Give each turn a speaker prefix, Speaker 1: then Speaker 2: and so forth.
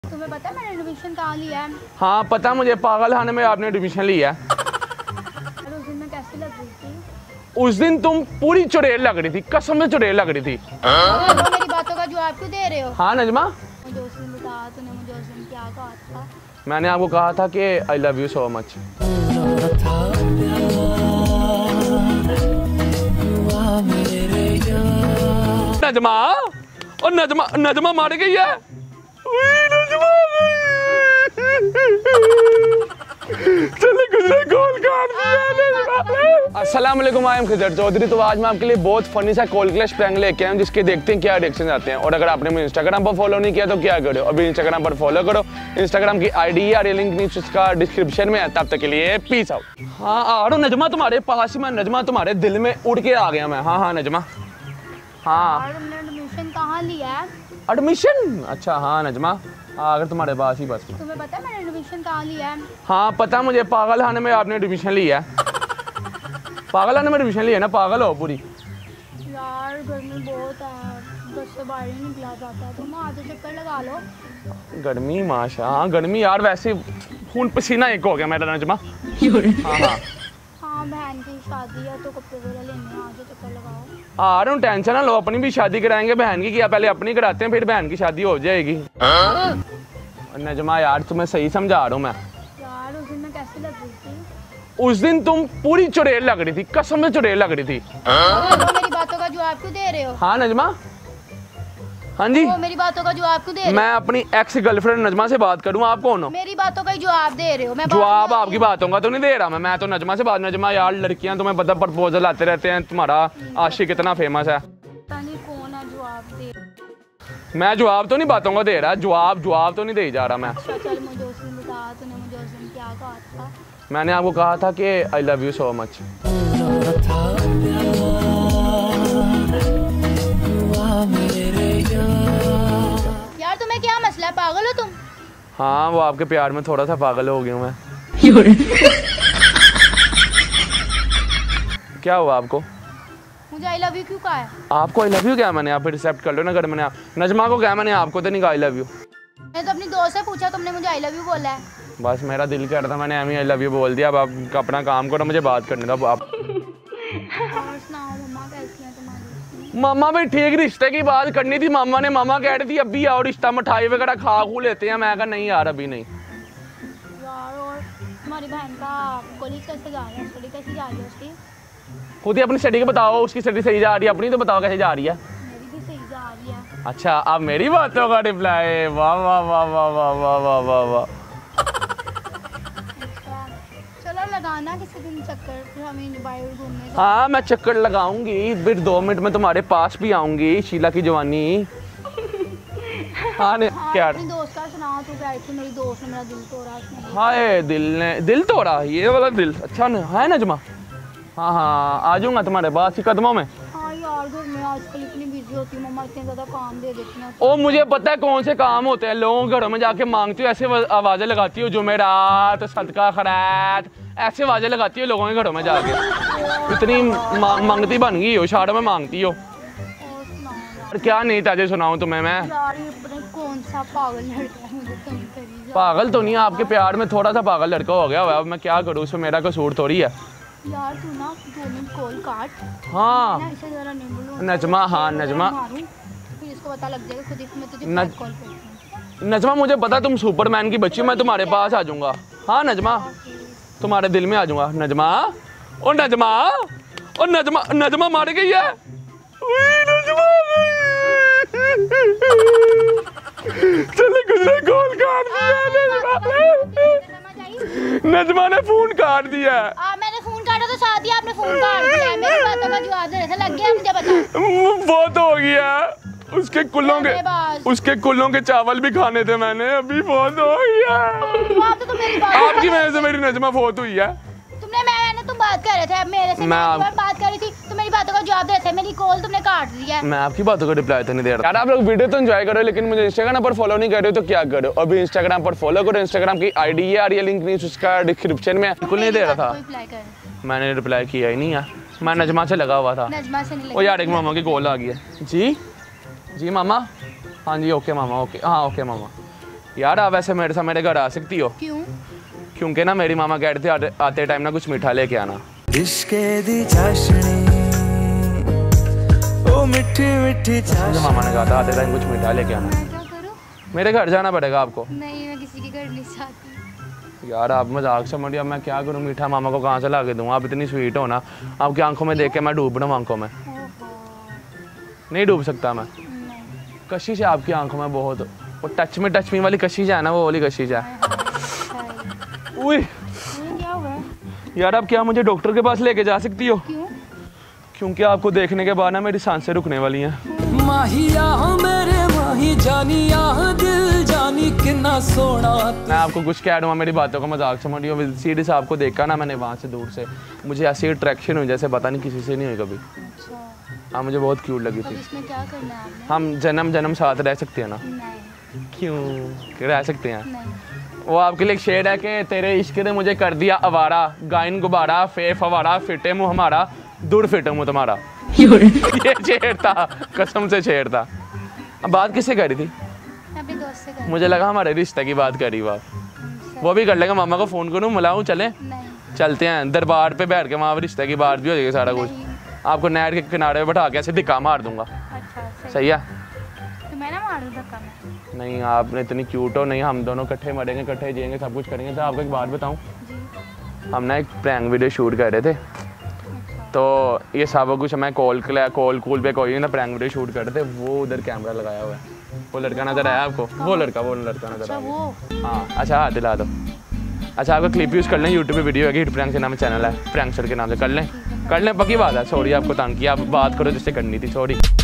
Speaker 1: तुम्हें पता है मैंने एडमिशन कहाँ लिया है?
Speaker 2: हाँ पता मुझे, पागल खाने में आपने एडमिशन लिया है।
Speaker 1: अरे उस दिन मैं कैसी लग रही थी?
Speaker 2: उस दिन तुम पूरी चुड़ैल लग रही थी, कसम से चुड़ैल लग रही थी।
Speaker 1: मेरी बातों का जवाब क्यों दे रहे हो?
Speaker 2: हाँ नजमा,
Speaker 1: मुझे उस दिन बताया, तूने मुझे उस दिन क्या कहा था?
Speaker 2: मैंने आपको कहा था कि I love you so much. Najma, और नजमा नजमा मार गई है। नजमा चले गुजरे कॉल काट दिया। अस्सलाम वालेकुम, आई एम खिजर चौधरी। तो आज मैं आपके लिए बहुत फनी सा कॉल क्लैश प्रैंक लेके आया हूं, जिसके देखते हैं क्या रिएक्शन आते हैं। और अगर आपने मुझे इंस्टाग्राम पर फॉलो नहीं किया तो क्या करो, अभी इंस्टाग्राम पर फॉलो करो। इंस्टाग्राम की आईडी या लिंक नीचे उसका डिस्क्रिप्शन में है। तब तक के लिए पीस आउट। हाँ आ रहा हूं नजमा, तुम्हारे पास ही मैं। नजमा तुम्हारे दिल में उड़ के आ गया मैं। हाँ हाँ नजमा, हाँ।
Speaker 1: तुमने एडमिशन कहाँ लिया है?
Speaker 2: एडमिशन? अच्छा हाँ नजमा, अगर तुम्हारे पास ही बस।
Speaker 1: तुम्हें पता है मैंने एडमिशन कहाँ लिया है?
Speaker 2: हाँ पता मुझे, पागल खाने में आपने एडमिशन लिया है। पागल खाने में एडमिशन लिया ना, पागल हो पूरी।
Speaker 1: यार गर्मी बहुत है, घर से बाहर ही निकला जाता है। तुम आधे चक्कर लगा लो।
Speaker 2: गर्मी माशा, हाँ गर्मी यार, वैसे खून पसीना एक हो गया मेरा नजमा। हाँ हाँ
Speaker 1: हाँ, बहन की शादी है तो कपड़े वगैरह लेने हैं, आधे चक्कर लगाओ।
Speaker 2: आ रहा हूँ, टेंशन ना लो, अपनी भी शादी कराएंगे। बहन की क्या, पहले अपनी कराते हैं फिर बहन की शादी हो जाएगी। नजमा यार तुम्हें सही समझा रहा हूँ मैं।
Speaker 1: यार उस दिन मैं कैसी लग रही थी?
Speaker 2: उस दिन तुम पूरी चुड़ैल लग रही थी, कसम से चुड़ैल लग रही थी।
Speaker 1: मेरी बातों का जवाब क्यों दे रहे हो?
Speaker 2: हाँ नजमा, हाँ जी।
Speaker 1: मेरी बातों का जवाब क्यों दे रहे हो?
Speaker 2: मैं अपनी एक्स गर्लफ्रेंड नजमा से बात करूँ, आप कौन हो?
Speaker 1: मेरी बातों का ही जवाब दे रहे हो। मैं
Speaker 2: जवाब आपकी बातों का तो नहीं दे रहा मैं तो नजमा से बात। नजमा यार लड़कियां तुम्हें पता प्रपोजल आते रहते हैं, तुम्हारा आशिक कितना फेमस है।
Speaker 1: पता नहीं कौन है जवाब दे।
Speaker 2: मैं जवाब तो नहीं बातों का दे रहा, जवाब तो नहीं दे जा रहा मैं।
Speaker 1: अच्छा चल, मुझे उस दिन बता, तूने मुझे उस दिन क्या कहा था?
Speaker 2: मैंने आपको कहा था कि I love you so much.
Speaker 1: यार तुम्हें क्या मसला है, पागल हो तुम?
Speaker 2: हाँ वो आपके प्यार में थोड़ा सा पागल हो गया हूँ मैं। क्या हुआ आपको?
Speaker 1: मुझे आई लव यू क्यों कहा है?
Speaker 2: आपको आई लव यू क्या मैंने? आप एक्सेप्ट कर लो ना। अगर मैंने नजमा को क्या, मैंने आपको तो नहीं कहा आई लव यू।
Speaker 1: मैंने तो अपनी दोस्त से पूछा, तुमने मुझे आई लव यू बोला है।
Speaker 2: बस मेरा दिल कह रहा था, मैंने आई लव यू बोल दिया। अब आप अपना काम करो, मुझे बात करने दो आप।
Speaker 1: और सुनाओ, मम्मा कैसी है तुम्हारी?
Speaker 2: मामा भी ठीक, रिश्ते की बात करनी थी। मामा ने, मामा कह रही थी अभी आओ, रिश्ता मिठाई वगैरह खा खू लेते हैं। मैं कहा नहीं यार अभी नहीं।
Speaker 1: यार और तुम्हारी बहन का कॉलेज कैसे जा रहा है, स्टडी कैसी जा रही है उसकी?
Speaker 2: खुद ही अपनी स्टडी को बताओ, उसकी स्टडी सही जा रही है, अपनी तो बताओ कैसे जा रही है।
Speaker 1: मेरी भी सही जा रही है।
Speaker 2: अच्छा आप मेरी बातों का रिप्लाई, वाह वाह वाह वाह वाह वाह वाह वाह वाह।
Speaker 1: चलो लगाना किसी दिन चक्कर, फिर हम बाहर घूमने जाएं।
Speaker 2: हाँ मैं चक्कर लगाऊंगी, फिर 2 मिनट में तुम्हारे पास भी आऊंगी। शीला की जवानी। हाँ क्या?
Speaker 1: अपनी दोस्त का सुना, तू कह रही थी मेरी दोस्त ने मेरा दिल तोड़ा उसने।
Speaker 2: हाय दिल तोड़ा, ये वाला दिल? अच्छा है नजमा। हाँ हाँ आ जाऊंगा तुम्हारे पास ही कदमों में।
Speaker 1: हाँ यार घर में आजकल इतनी बिजी होती है, मम्मा इतने ज्यादा काम दे देती हैं।
Speaker 2: ओ मुझे पता है कौन से काम होते हैं। लोगों के घरों में जाके मांगती हो, ऐसे आवाजें लगाती हो, जुमेरात सदका खैरात, ऐसे आवाजें लगाती हो लोगों के घरों में जाके। इतनी मांगती बन गई हो, शारों में मांगती हो।
Speaker 1: और सुनाओ यार।
Speaker 2: क्या नहीं ताजे सुनाऊं तुम्हें मैं?
Speaker 1: यार ये पता नहीं कौन सा पागल लड़का है, मुझे तंग करी जा।
Speaker 2: पागल तो नहीं, आपके प्यार में थोड़ा सा पागल लड़का हो गया हुआ है। अब मैं क्या करूँ, उसमें मेरा कसूर थोड़ी है।
Speaker 1: यार तू ना 2 मिनट कॉल काट।
Speaker 2: हाँ
Speaker 1: ना इसे जरा नहीं बोलूं
Speaker 2: नजमा, हाँ नजमा,
Speaker 1: फिर इसको पता लग जाएगा खुद ही। मैं तुझे
Speaker 2: नज-
Speaker 1: कॉल करती हूँ।
Speaker 2: नजमा मुझे पता तुम सुपरमैन की बच्ची हो, मैं तुम्हारे पास आ जाऊंगा। हाँ नजमा, तुम्हारे दिल में आ जाऊंगा। नजमा, ओ नजमा, ओ नजमा, नजमा मार गई है। नजमा चले गुजरे कॉल काट दिया नजमा ने फोन काट दिया।
Speaker 1: मैंने फोन काटा तो साथ ही आपने फोन काट दिया। मेरी बातों का जवाब देने से लग गया, मुझे बता।
Speaker 2: बहुत हो गया, उसके कुल्लों के चावल भी खाने थे मैंने, अभी बहुत हो गया।
Speaker 1: तो मेरी बात,
Speaker 2: आपकी वजह से मेरी नजमा बहुत हुई है।
Speaker 1: मैंने तुम बात कर रहे थे, अब मेरे से मैं बात कर रही थी, तो मेरी बातों का जवाब देते, मेरी कॉल तुमने काट दिया।
Speaker 2: मैं आपकी बातों का रिप्लाई तो नहीं दे रहा। यार आप लोग वीडियो तो एंजॉय करो, लेकिन मुझे इंस्टाग्राम पर फॉलो नहीं कर रहे हो तो क्या करो, अभी इंस्टाग्राम पर फॉलो करो। इंस्टाग्राम की आईडी है और ये लिंक नीचे उसका डिस्क्रिप्शन में। बिल्कुल नहीं दे रहा था, मैंने रिप्लाई किया ही नहीं है। मैं नजमा से लगा हुआ था।
Speaker 1: नजमा से नहीं
Speaker 2: ओ यार एक मामा की कॉल आ गई है। जी जी मामा, हाँ जी ओके मामा, ओके हाँ ओके मामा। यार आप ऐसे मेरे साथ मेरे घर आ सकती हो?
Speaker 1: क्यों?
Speaker 2: क्योंकि ना मेरी मामा कह रहे थे आते टाइम ना कुछ मीठा लेके आना। मामा ने कहा था आते टाइम कुछ मीठा लेके आना।
Speaker 1: मैं क्या करूं?
Speaker 2: मेरे घर जाना पड़ेगा आपको।
Speaker 1: नहीं, मैं किसी के घर नहीं जाती।
Speaker 2: यार आप मजाक समझिए, अब मैं क्या करूँ, मीठा मामा को कहाँ से ला के दूँ? आप इतनी स्वीट हो ना, आपकी आंखों में देख के मैं डूब रहा हूँ आंखों में। नहीं डूब सकता मैं। कशिश है आपकी आंखों में बहुत, वो टच मी वाली कशिश है ना, वो वाली कशिश है। उई
Speaker 1: क्या हुआ?
Speaker 2: यार आप क्या मुझे डॉक्टर के पास लेके जा सकती हो?
Speaker 1: क्यों?
Speaker 2: क्योंकि आपको देखने के बाद ना मेरी सांसें रुकने वाली हैं।
Speaker 3: माहिया मेरे माही जानिया दिल जानी कितना सोना।
Speaker 2: मैं आपको कुछ कह दूँ, मेरी बातों का मजाक समझ रही हो। सीरियस आपको देखा ना मैंने वहाँ से दूर से, मुझे ऐसी अट्रैक्शन हुई जैसे पता नहीं किसी से नहीं हुई कभी।
Speaker 1: अच्छा।
Speaker 2: हाँ मुझे बहुत क्यूट लगी थी।
Speaker 1: इसमें क्या करना है आपने?
Speaker 2: हम जन्म जन्म साथ रह सकते हैं ना?
Speaker 1: नहीं।
Speaker 2: क्यों रह सकते हैं?
Speaker 1: नहीं।
Speaker 2: वो आपके लिए एक शेर है कि तेरे इश्क ने मुझे कर दिया आवारा, गायन गुब्बारा फे फवारा, फिटे मुँह हमारा, दूर फिटे मुँह तुम्हारा। ये शेर था, कसम से शेर था। अब बात किससे करी थी?
Speaker 1: अपने दोस्त से कर।
Speaker 2: मुझे लगा हमारे रिश्ते की बात करी बात। वो भी कर लेगा, मामा को फ़ोन करूँ मिलाऊँ, चले?
Speaker 1: नहीं।
Speaker 2: चलते हैं दरबार पे बैठ के, वहाँ रिश्ते की बात भी हो जाएगी सारा कुछ। आपको नहर के किनारे पे बैठा के ऐसे धक्का मार दूंगा।
Speaker 1: अच्छा
Speaker 2: सही है?
Speaker 1: तो मैं ना मार दूं धक्का में?
Speaker 2: नहीं आपने इतनी क्यूट हो, नहीं हम दोनों इकट्ठे मरेंगे, इकट्ठे जिएंगे, सब कुछ करेंगे। तो आपको एक बात बताऊं, हम ना एक प्रैंक वीडियो शूट कर रहे थे, तो ये सब कुछ मैं कॉल पे कोई नहीं था, प्रैंक वीडियो शूट कर रहे थे। वो उधर कैमरा लगाया हुआ है, वो लड़का नजर आया आपको? वो लड़का नजर आया। हाँ अच्छा हाथ दिला दो। अच्छा आपका क्लिप यूज़ कर लें, यूट्यूब पे वीडियो है, हिट प्रैंक के नाम चैनल है, प्रैंकस्टर के नाम से कर लें पक्की बात है। सॉरी आपको तंग किया, आप बात करो जिससे करनी थी, सॉरी।